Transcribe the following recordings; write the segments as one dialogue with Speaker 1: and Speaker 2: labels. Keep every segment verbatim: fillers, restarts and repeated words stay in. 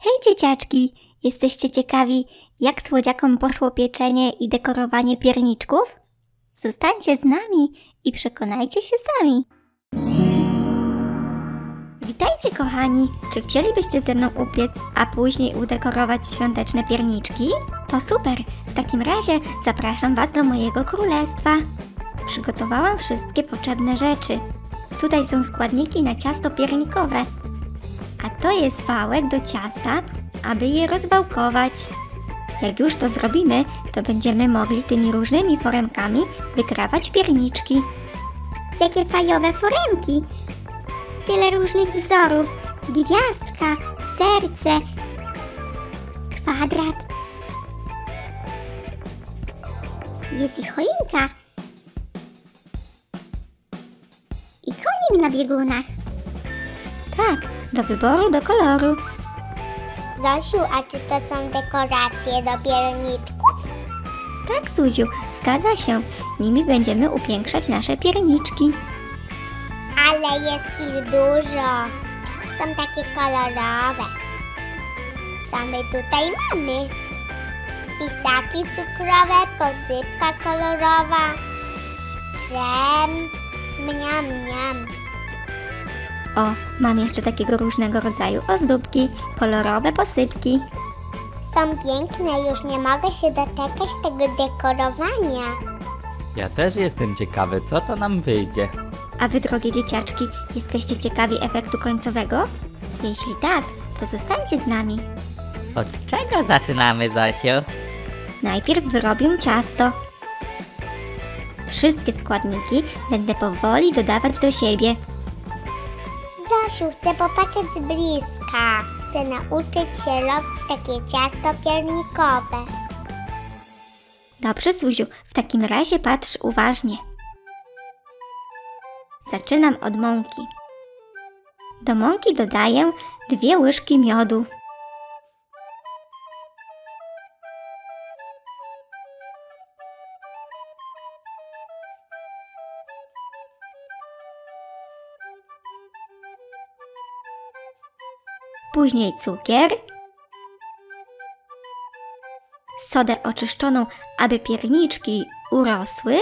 Speaker 1: Hej dzieciaczki! Jesteście ciekawi, jak słodziakom poszło pieczenie i dekorowanie pierniczków? Zostańcie z nami i przekonajcie się sami! Witajcie kochani! Czy chcielibyście ze mną upiec, a później udekorować świąteczne pierniczki? To super! W takim razie zapraszam Was do mojego królestwa! Przygotowałam wszystkie potrzebne rzeczy. Tutaj są składniki na ciasto piernikowe. A to jest wałek do ciasta, aby je rozwałkować. Jak już to zrobimy, to będziemy mogli tymi różnymi foremkami wykrawać pierniczki. Jakie fajowe foremki! Tyle różnych wzorów. Gwiazdka, serce, kwadrat. Jest i choinka. I konik na biegunach. Tak, do wyboru, do koloru.
Speaker 2: Zosiu, a czy to są dekoracje do pierniczków?
Speaker 1: Tak, Zuziu, zgadza się. Nimi będziemy upiększać nasze pierniczki.
Speaker 2: Ale jest ich dużo. Są takie kolorowe. Co my tutaj mamy? Pisaki cukrowe, posypka kolorowa, krem, mniam, mniam.
Speaker 1: O, mam jeszcze takiego różnego rodzaju ozdóbki, kolorowe posypki.
Speaker 2: Są piękne, już nie mogę się doczekać tego dekorowania.
Speaker 3: Ja też jestem ciekawy, co to nam wyjdzie.
Speaker 1: A wy, drogie dzieciaczki, jesteście ciekawi efektu końcowego? Jeśli tak, to zostańcie z nami.
Speaker 3: Od czego zaczynamy, Zosiu?
Speaker 1: Najpierw wyrobię ciasto. Wszystkie składniki będę powoli dodawać do siebie.
Speaker 2: Zosiu, chcę popatrzeć z bliska. Chcę nauczyć się robić takie ciasto piernikowe.
Speaker 1: Dobrze, Zuziu, w takim razie patrz uważnie. Zaczynam od mąki. Do mąki dodaję dwie łyżki miodu. Później cukier, sodę oczyszczoną, aby pierniczki urosły.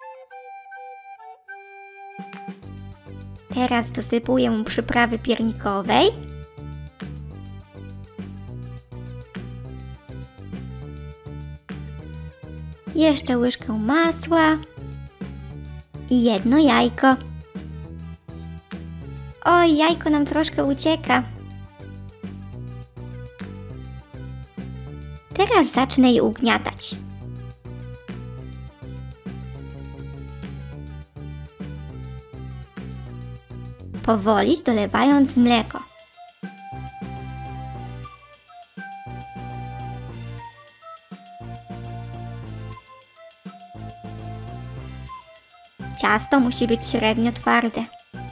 Speaker 1: Teraz dosypuję przyprawy piernikowej. Jeszcze łyżkę masła i jedno jajko. Oj, jajko nam troszkę ucieka. Teraz zacznę je ugniatać. Powoli dolewając mleko. Ciasto musi być średnio twarde.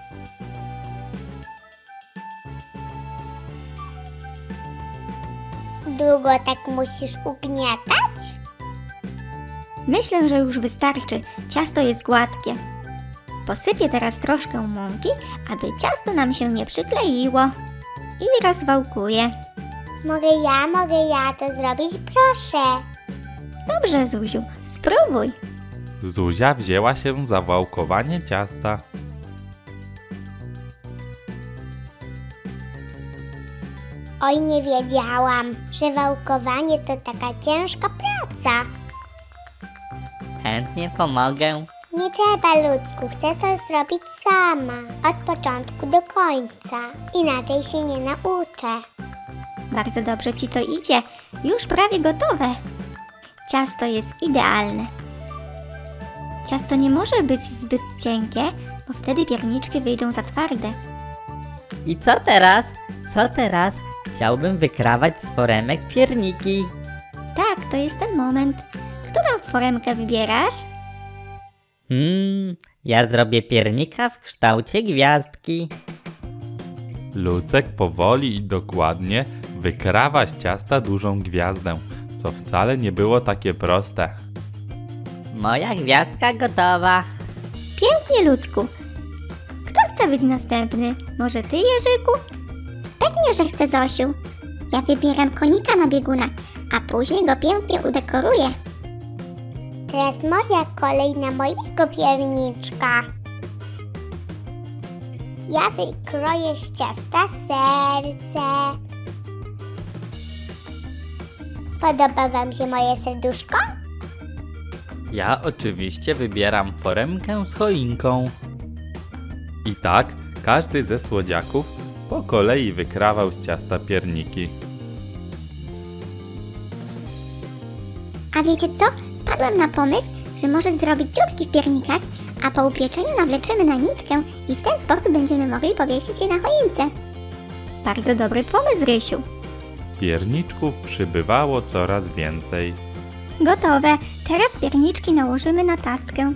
Speaker 2: Długo tak musisz ugniatać?
Speaker 1: Myślę, że już wystarczy. Ciasto jest gładkie. Posypię teraz troszkę mąki, aby ciasto nam się nie przykleiło. I rozwałkuję.
Speaker 2: Mogę ja, mogę ja to zrobić? Proszę.
Speaker 1: Dobrze, Zuziu, spróbuj.
Speaker 4: Zuzia wzięła się za wałkowanie ciasta.
Speaker 2: Oj, nie wiedziałam, że wałkowanie to taka ciężka praca.
Speaker 3: Chętnie pomogę.
Speaker 2: Nie trzeba, ludzku, chcę to zrobić sama, od początku do końca. Inaczej się nie nauczę.
Speaker 1: Bardzo dobrze Ci to idzie. Już prawie gotowe. Ciasto jest idealne. Ciasto nie może być zbyt cienkie, bo wtedy pierniczki wyjdą za twarde.
Speaker 3: I co teraz? Co teraz? Chciałbym wykrawać z foremek pierniki.
Speaker 1: Tak, to jest ten moment. Którą foremkę wybierasz?
Speaker 3: Hmm, ja zrobię piernika w kształcie gwiazdki.
Speaker 4: Lucek powoli i dokładnie wykrawa z ciasta dużą gwiazdę, co wcale nie było takie proste.
Speaker 3: Moja gwiazdka gotowa.
Speaker 1: Pięknie, Lucku. Kto chce być następny? Może Ty, Jerzyku?
Speaker 2: Pewnie, że chcę, Zosiu.
Speaker 1: Ja wybieram konika na biegunach, a później go pięknie udekoruję.
Speaker 2: Teraz moja kolej na mojego pierniczka. Ja wykroję z ciasta serce. Podoba wam się moje serduszko?
Speaker 3: Ja oczywiście wybieram foremkę z choinką.
Speaker 4: I tak każdy ze słodziaków po kolei wykrawał z ciasta pierniki.
Speaker 1: A wiecie co? Wpadłem na pomysł, że może zrobić dziurki w piernikach, a po upieczeniu nawleczymy na nitkę i w ten sposób będziemy mogli powiesić je na choince. Bardzo dobry pomysł, Rysiu.
Speaker 4: Pierniczków przybywało coraz więcej.
Speaker 1: Gotowe. Teraz pierniczki nałożymy na tackę.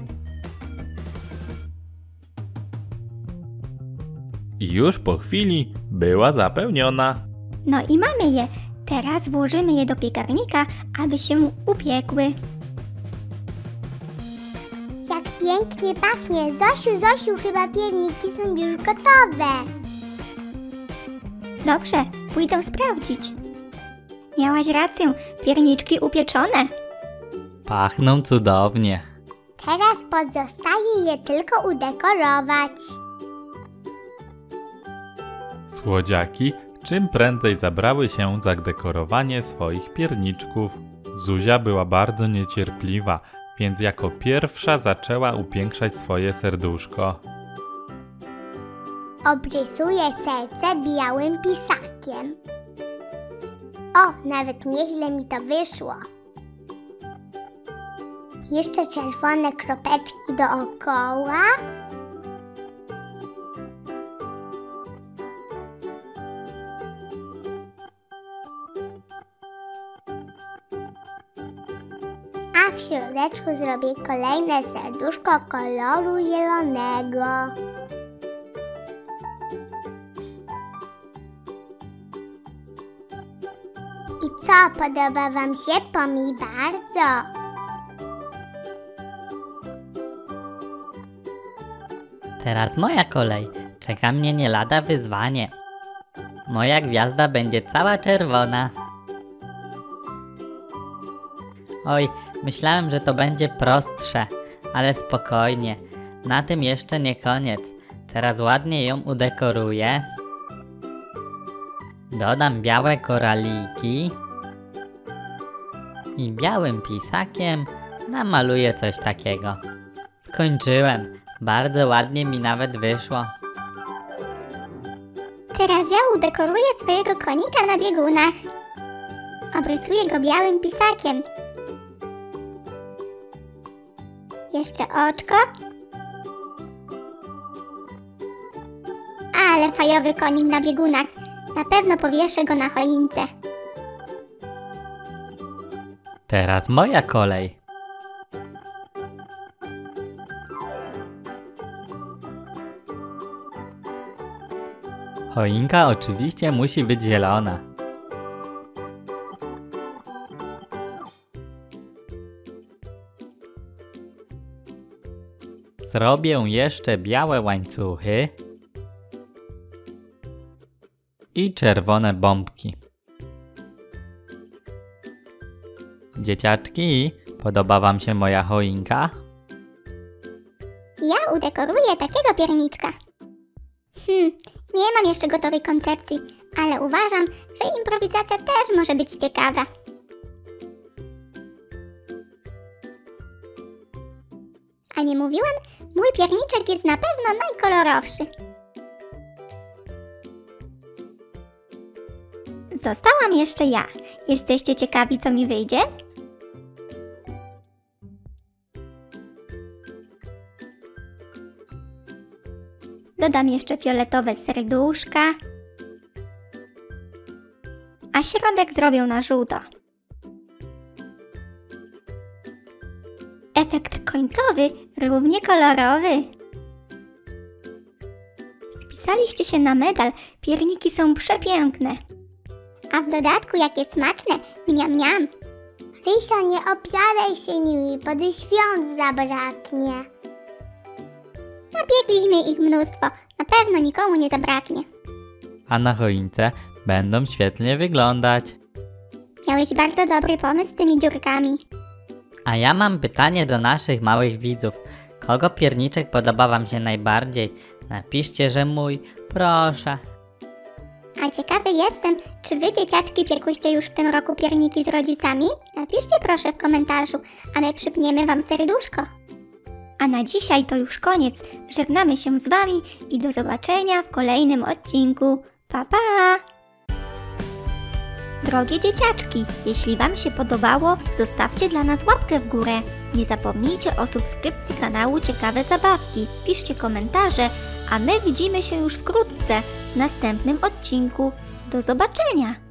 Speaker 4: I już po chwili była zapełniona.
Speaker 1: No i mamy je. Teraz włożymy je do piekarnika, aby się upiekły.
Speaker 2: Jak pięknie pachnie. Zosiu, Zosiu, chyba pierniki są już gotowe.
Speaker 1: Dobrze, pójdę sprawdzić. Miałaś rację, pierniczki upieczone.
Speaker 3: Pachną cudownie.
Speaker 2: Teraz pozostaje je tylko udekorować.
Speaker 4: Słodziaki czym prędzej zabrały się za dekorowanie swoich pierniczków. Zuzia była bardzo niecierpliwa, więc jako pierwsza zaczęła upiększać swoje serduszko.
Speaker 2: Obrysuję serce białym pisakiem. O, nawet nieźle mi to wyszło. Jeszcze czerwone kropeczki dookoła. A w środeczku zrobię kolejne serduszko koloru zielonego. I co, podoba wam się? Po mi bardzo.
Speaker 3: Teraz moja kolej. Czeka mnie nie lada wyzwanie. Moja gwiazda będzie cała czerwona. Oj, myślałem, że to będzie prostsze, ale spokojnie. Na tym jeszcze nie koniec. Teraz ładnie ją udekoruję. Dodam białe koraliki. I białym pisakiem namaluję coś takiego. Skończyłem. Bardzo ładnie mi nawet wyszło.
Speaker 1: Teraz ja udekoruję swojego konika na biegunach. Obrysuję go białym pisakiem. Jeszcze oczko. Ale fajowy konik na biegunach. Na pewno powieszę go na choince.
Speaker 3: Teraz moja kolej. Choinka oczywiście musi być zielona. Zrobię jeszcze białe łańcuchy i czerwone bombki. Dzieciaczki, podoba wam się moja choinka?
Speaker 1: Ja udekoruję takiego pierniczka. Hmm, nie mam jeszcze gotowej koncepcji, ale uważam, że improwizacja też może być ciekawa. A nie mówiłam? Mój pierniczek jest na pewno najkolorowszy. Zostałam jeszcze ja. Jesteście ciekawi, co mi wyjdzie? Dodam jeszcze fioletowe serduszka, a środek zrobię na żółto. Efekt końcowy równie kolorowy. Spisaliście się na medal, pierniki są przepiękne. A w dodatku jakie smaczne, mniam mniam.
Speaker 2: Rysio, nie obiadaj się nimi, bo do świąt zabraknie.
Speaker 1: Napiekliśmy ich mnóstwo, na pewno nikomu nie zabraknie.
Speaker 3: a na choince będą świetnie wyglądać.
Speaker 2: Miałeś bardzo dobry pomysł z tymi dziurkami.
Speaker 3: A ja mam pytanie do naszych małych widzów. Kogo pierniczek podoba wam się najbardziej? Napiszcie, że mój, proszę.
Speaker 2: A ciekawy jestem, czy wy dzieciaczki piekłyście już w tym roku pierniki z rodzicami? Napiszcie proszę w komentarzu, a my przypniemy wam serduszko.
Speaker 1: A na dzisiaj to już koniec. Żegnamy się z wami i do zobaczenia w kolejnym odcinku. Pa, pa! Drogie dzieciaczki, jeśli wam się podobało, zostawcie dla nas łapkę w górę. Nie zapomnijcie o subskrypcji kanału Ciekawe Zabawki. Piszcie komentarze, a my widzimy się już wkrótce w następnym odcinku. Do zobaczenia!